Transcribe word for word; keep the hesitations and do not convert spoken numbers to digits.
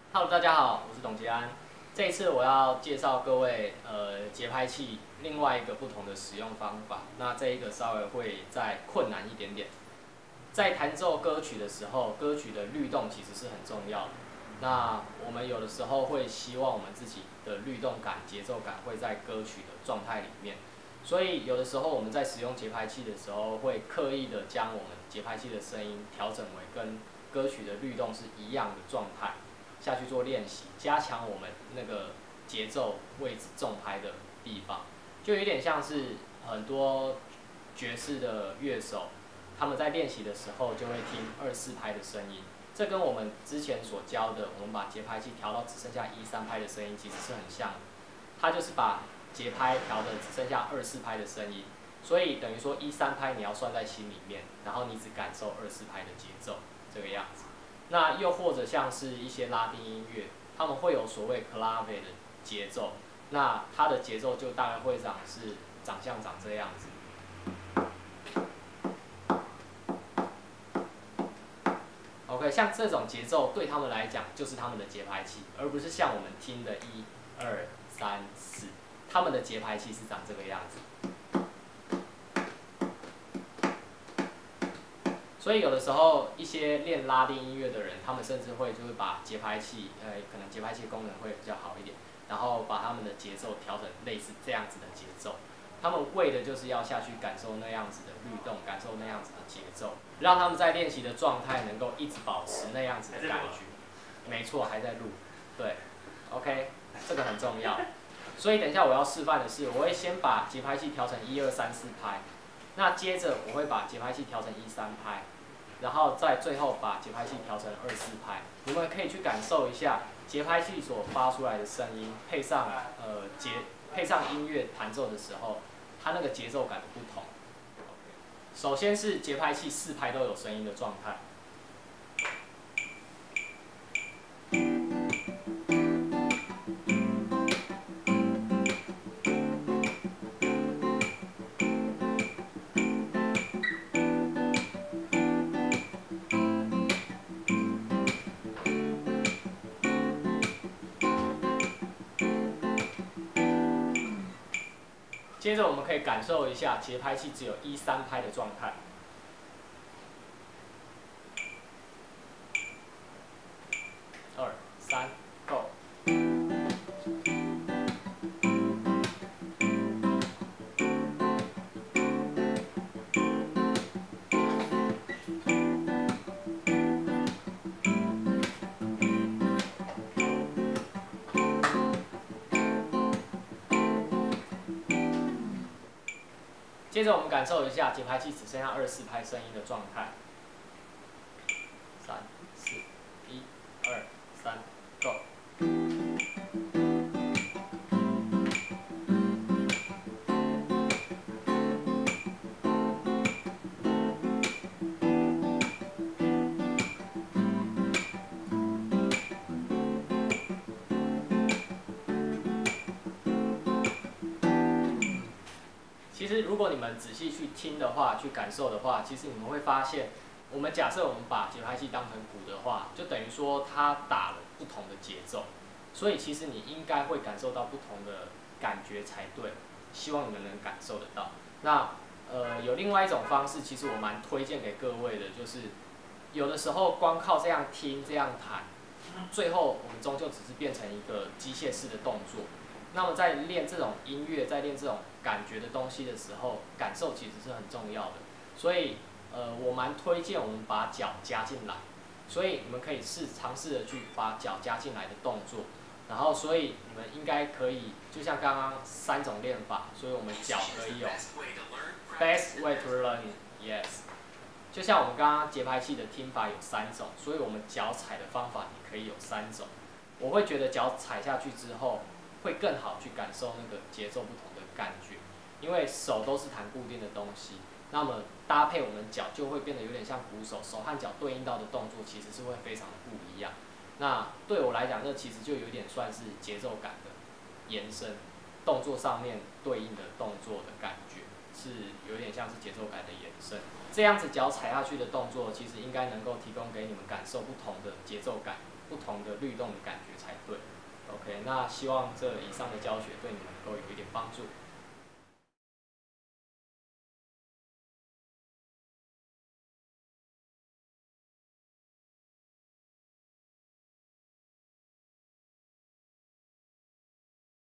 Hello，大家好，我是董杰安。这一次我要介绍各位呃节拍器另外一个不同的使用方法。那这一个稍微会再困难一点点。在弹奏歌曲的时候，歌曲的律动其实是很重要的。那我们有的时候会希望我们自己的律动感、节奏感会在歌曲的状态里面。所以有的时候我们在使用节拍器的时候，会刻意的将我们节拍器的声音调整为跟歌曲的律动是一样的状态。下去做练习，加强我们那个节奏位置重拍的地方，就有点像是很多爵士的乐手，他们在练习的时候就会听二四拍的声音，这跟我们之前所教的，我们把节拍器调到只剩下一三拍的声音，其实是很像的。它就是把节拍调的只剩下二四拍的声音，所以等于说一三拍你要算在心里面，然后你只感受二四拍的节奏，这个样子。那又或者像是一些拉丁音乐，他们会有所谓 clave 的节奏，那它的节奏就大概会长是长相长这样子。OK， 像这种节奏对他们来讲就是他们的节拍器，而不是像我们听的一、二、三、四，他们的节拍器是长这个样子。所以有的时候，一些练拉丁音乐的人，他们甚至会就是把节拍器，呃，可能节拍器功能会比较好一点，然后把他们的节奏调成类似这样子的节奏。他们为的就是要下去感受那样子的律动，感受那样子的节奏，让他们在练习的状态能够一直保持那样子的感觉。没错，还在录。对 ，OK， 这个很重要。所以等一下我要示范的是，我会先把节拍器调成一二三四拍，那接着我会把节拍器调成一三拍。然后在最后把节拍器调成二四拍，你们可以去感受一下节拍器所发出来的声音，配上呃节配上音乐弹奏的时候，它那个节奏感的不同。首先是节拍器四拍都有声音的状态。接着我们可以感受一下节拍器只有一三拍的状态。二三 ，Go。接着我们感受一下节拍器只剩下二四拍声音的状态。三、四、一、二、三 ，Go。其实，如果你们仔细去听的话，去感受的话，其实你们会发现，我们假设我们把节拍器当成鼓的话，就等于说它打了不同的节奏，所以其实你应该会感受到不同的感觉才对。希望你们能感受得到。那呃，有另外一种方式，其实我蛮推荐给各位的，就是有的时候光靠这样听、这样弹，最后我们终究只是变成一个机械式的动作。那么在练这种音乐，在练这种感觉的东西的时候，感受其实是很重要的。所以，呃，我蛮推荐我们把脚加进来。所以你们可以试尝试的去把脚加进来的动作。然后，所以你们应该可以，就像刚刚三种练法，所以我们脚可以有 best way to learn yes。就像我们刚刚节拍器的听法有三种，所以我们脚踩的方法也可以有三种。我会觉得脚踩下去之后，会更好去感受那个节奏不同的感觉，因为手都是弹固定的东西，那么搭配我们脚就会变得有点像鼓手，手和脚对应到的动作其实是会非常的不一样。那对我来讲，这其实就有点算是节奏感的延伸，动作上面对应的动作的感觉是有点像是节奏感的延伸。这样子脚踩下去的动作，其实应该能够提供给你们感受不同的节奏感。 不同的律动的感觉才对。OK， 那希望这以上的教学对你们能够有一点帮助。